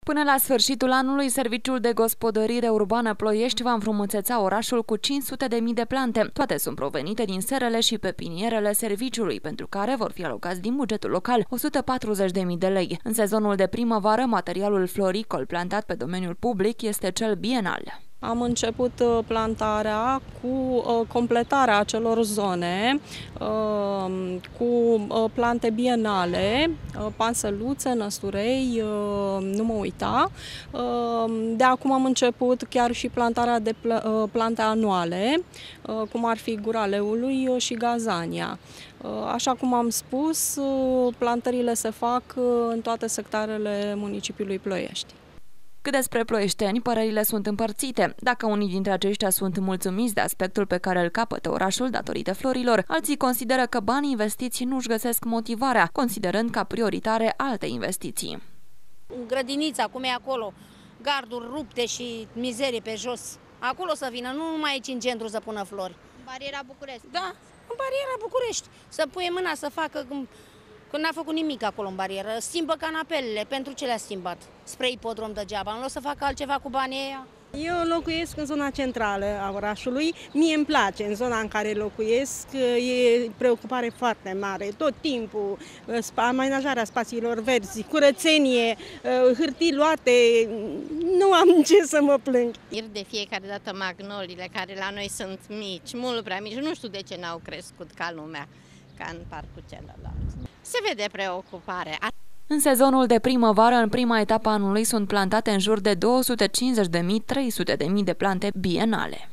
Până la sfârșitul anului, Serviciul de Gospodărire Urbană Ploiești va înfrumuseța orașul cu 500.000 de plante. Toate sunt provenite din serele și pepinierele serviciului, pentru care vor fi alocați din bugetul local 140.000 de lei. În sezonul de primăvară, materialul floricol plantat pe domeniul public este cel bienal. Am început plantarea cu completarea acelor zone cu plante bienale, pansăluțe, năsturei, nu mă uita. De acum am început chiar și plantarea de plante anuale, cum ar fi gura leului și gazania. Așa cum am spus, plantările se fac în toate sectoarele municipiului Ploiești. Cât despre ploieșteni, părerile sunt împărțite. Dacă unii dintre aceștia sunt mulțumiți de aspectul pe care îl capătă orașul datorită florilor, alții consideră că banii investiți nu își găsesc motivarea, considerând ca prioritare alte investiții. Grădinița, cum e acolo, garduri rupte și mizerie pe jos, acolo să vină, nu numai aici în centru să pună flori. În bariera București? Da, în bariera București. Să pui mâna să facă... Că n-a făcut nimic acolo în barieră, schimbă canapelele, pentru ce le-a schimbat? Spre ipodrom degeaba, în loc să facă altceva cu banii ăia? Eu locuiesc în zona centrală a orașului, mie îmi place în zona în care locuiesc, e preocupare foarte mare, tot timpul, amenajarea spațiilor verzi, curățenie, hârtii luate, nu am ce să mă plâng. De fiecare dată magnoliile care la noi sunt mici, mult prea mici, nu știu de ce n-au crescut ca lumea, ca în parcul celălalt. Se vede preocupare. În sezonul de primăvară, în prima etapă a anului, sunt plantate în jur de 250.000-300.000 de plante bienale.